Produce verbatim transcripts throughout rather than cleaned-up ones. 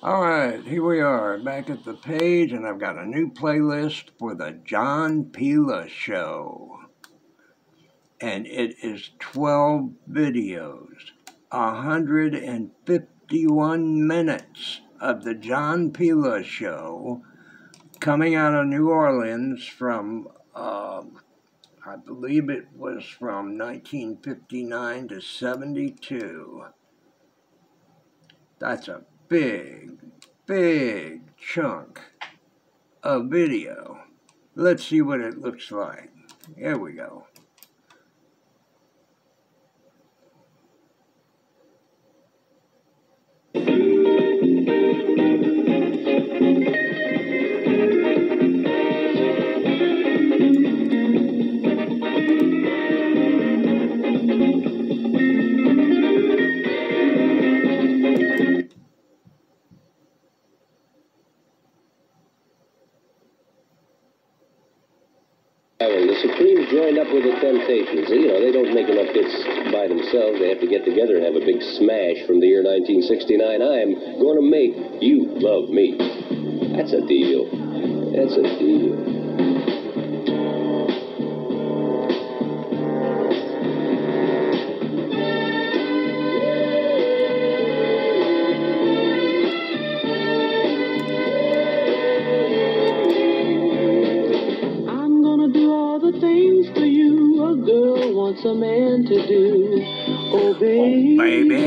Alright, here we are, back at the page, and I've got a new playlist for the John Pela Show. And it is twelve videos, one hundred fifty-one minutes of the John Pela Show, coming out of New Orleans from, uh, I believe it was from nineteen fifty-nine to seventy-two. That's a big, big chunk of video. Let's see what it looks like. Here we go. The Supremes joined up with the Temptations. You know, they don't make enough hits by themselves. They have to get together and have a big smash from the year nineteen sixty-nine. I'm going to make you love me. That's a deal. That's a deal. Things for you a girl wants a man to do. Oh baby, oh, baby.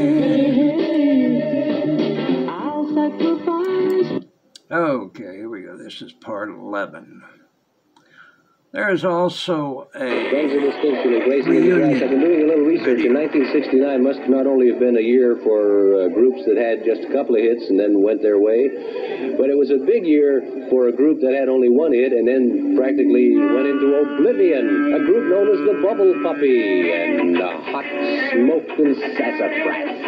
I'll sacrifice. Okay, here we go. This is part eleven. There is also a reunion. I've been doing a little research. In nineteen sixty-nine must not only have been a year for uh, groups that had just a couple of hits and then went their way, but it was a big year for a group that had only one hit and then practically went into oblivion. A group known as the Bubble Puppy and the Hot Smokin' Sassafras.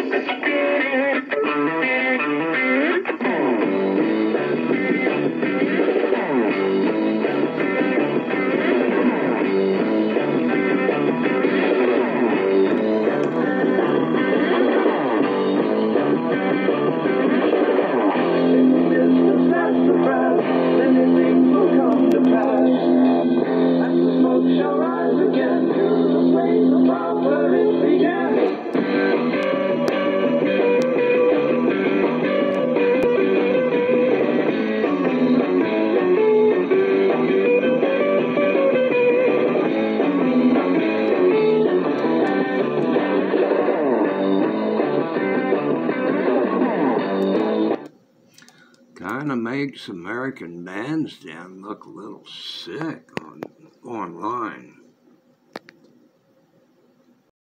Kind of makes American bandstand look a little sick on online.